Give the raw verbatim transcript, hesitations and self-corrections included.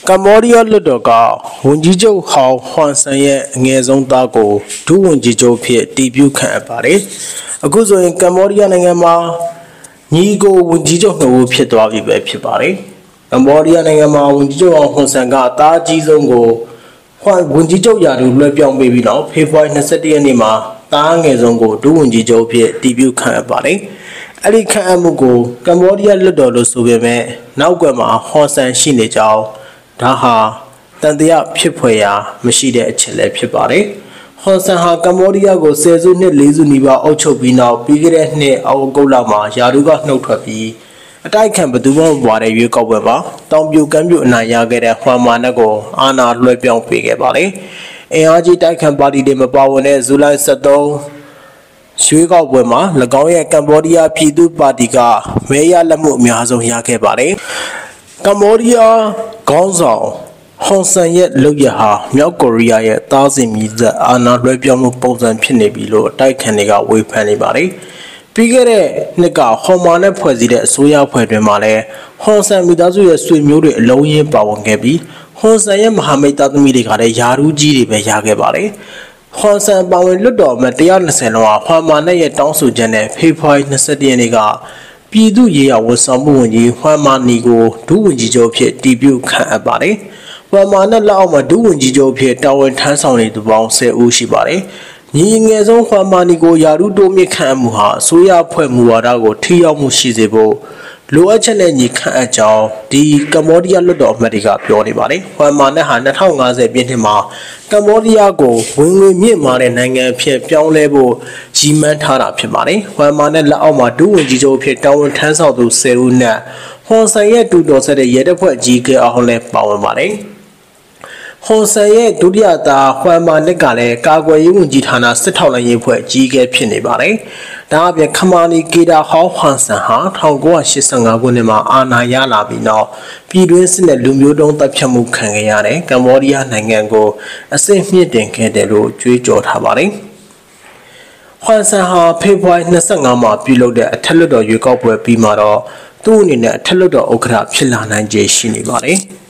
ကမ္ဘောဒီးယားလွှတ်တော်ကဝန်ကြီးချုပ်ဟောင်းဟွမ်ဆန်ရဲ့အငယ်ဆုံးသားကိုဒုဝန်ကြီးချုပ်ဖြစ်တည်ပြုခန့်အပ်ပါတယ်။အခုဆိုရင်ကမ္ဘောဒီးယားနိုင်ငံမှာညီကိုဝန်ကြီးချုပ်နှစ်ဦးဖြစ်သွားပြီပဲဖြစ်ပါတယ်။ကမ္ဘောဒီးယားနိုင်ငံမှာဝန်ကြီးချုပ်ဟောင်းဟွမ်ဆန်ကအသားအကြီးဆုံးကိုဝန်ကြီးချုပ်ရာထူးလွှဲပြောင်းပေးပြီးတော့ဖေဖော်ဝါရီလ၂၁ရက်နေ့မှာသားငယ်ဆုံးကိုဒုဝန်ကြီးချုပ်ဖြစ်တည်ပြုခန့်အပ်ပါတယ်။အဲ့ဒီခန့်အပ်မှုကိုကမ္ဘောဒီးယားလွှတ်တော်လို့ဆိုပေမဲ့နောက်ကွယ်မှာဟွမ်ဆန်ရှိနေကြောင်းဒါဟာတန်တရားဖြစ်ဖွယ်ရာမရှိတဲ့အချက်လည်းဖြစ်ပါတယ်။ဟွန်ဆန်ဟာကမ္ဘောဒီးယားကိုဆယ်စုနှစ်လေးစုနီးပါးအုပ်ချုပ်ပြီးနောက်ပြီးခဲ့တဲ့နှစ်အောက်တိုဘာလမှာယာဒူးကနှုတ်ထွက်ပြီးအတိုက်ခံဘသူမှမပါတဲ့ရွေးကောက်ပွဲမှာတောင်ပြိုကမ်းပြိုအနိုင်ရခဲ့တဲ့ဟွမ်မာနက်ကိုအာဏာလွှဲပြောင်းပေးခဲ့ပါတယ်။အင်အားကြီးတိုက်ခံပါတီတွေမပါဝင်တဲ့ဇူလိုင်၁၃ရွေးကောက်ပွဲမှာ၎င်းရဲ့ကမ္ဘောဒီးယားပြည်သူ့ပါတီကမဲရလက်မှုအများဆုံးရခဲ့ပါတယ်။ကမ္ဘောဒီးယားခေါင်းဆောင်ဟွန်ဆန်ရဲ့လုပ်ရဟာမြောက်ကိုရီးယားရဲ့သားစဉ်မြည်သက်အာဏာလွှဲပြောင်းမှုပုံစံဖြစ်နေပြီလို့အတိုက်ခံတွေကဝေဖန်နေပါတယ်။ပြီးခဲ့တဲ့နှစ်ကဟွန်မာနဲ့ဖွဲ့စည်းတဲ့အစိုးရဖွဲ့တွင်မှာလည်းဟွန်ဆန်မိသားစုရဲ့ဆွေမျိုးတွေအလုံးရင်းပါဝင်ခဲ့ပြီးဟွန်ဆန်ရဲ့မဟာမိတ်သားသမီးတွေကလည်းယာရူးကြီးတွေပဲရခဲ့ပါတယ်။ဟွန်ဆန်ပါဝင်လွတ်တော်မှာ၁၂၀လောက်ဟွန်မာနဲ့ရဲ့တောင်းဆိုချက်နဲ့ဖေဖော်ဝါရီ၂၁ရက်နေ့ကပြည်သူ့ရေးရာဝန်ဆောင်မှုဝန်ကြီးဟွမ်မာနီကိုဒုဝန်ကြီးချုပ်ဖြစ်တည်ပြုခန့်အပ်ပါတယ်။ဟွမ်မာနဲ့လက်အောက်မှာဒုဝန်ကြီးချုပ်ဖြစ်တာဝန်ထမ်းဆောင်နေသူပေါင်း၁၀ဦးရှိပါတယ်။ညီငယ်ဆုံးဟွမ်မာနီကိုယာရုတိုးမြင့်ခန့်အပ်မှုဟာအစိုးရဖွဲ့မူဝါဒကိုထိရောက်မှုရှိစေဖို့လိုအပ်ချက်နဲ့ညီခန့်အပ်ကြောင်းဒီကမ္ဘောဒီးယားလွှတ်တော်အမတ်တွေကပြောနေပါတယ်။ဟွမ်မာနဲ့ဟာ၂၀၅၀ပြည့်နှစ်မှာကမ္ဘောဒီးယားကိုဝင်ငွေမြင့်မာတဲ့နိုင်ငံအဖြစ်ပြောင်းလဲဖို့ရည်မှန်းထားတာဖြစ်ပါတယ်။ဟွမ်မာနဲ့လက်အောက်မှာဒုဝန်ကြီးချုပ်ဖြစ်တာဝန်ထမ်းဆောင်သူ၁၀ဦးနဲ့ဟွန်ဆန်ရဲ့တူတော်ဆက်တဲ့ရဲတပ်ဖွဲ့အကြီးအကဲအောင်လည်းပါဝင်ပါတယ်။ဟွန်ဆန်ရဲ့ဒုတိယသားဟွမ်မာနက်ကလည်းကာကွယ်ရေးဝန်ကြီးဌာနစစ်ထောက်လှမ်းရေးဖွဲ့အကြီးအကဲဖြစ်နေပါတယ်။ဒါအပြင်ခမာနီကေတာဟောင်းဟွမ်ဆန်ဟာ၁၉၈၅ခုနှစ်မှာအာဏာရလာပြီးနောက်ပြည်တွင်းစစ်နဲ့လူမျိုးတုံးတပ်ဖြတ်မှုခံခဲ့ရတဲ့ကမ္ဘောဒီးယားနိုင်ငံကိုအဆင့်မြင့်တင်ခဲ့တယ်လို့ကြွေးကြော်ထားပါတယ်။ဟွမ်ဆန်ဟာဖေဖော်ဝါရီ၂၅မှာပြုလုပ်တဲ့အထက်လွှတ်တော်ရွေးကောက်ပွဲပြီးမှာတော့သူ့အနေနဲ့အထက်လွှတ်တော်ဥက္ကဋ္ဌဖြစ်လာနိုင်ခြေရှိနေပါတယ်။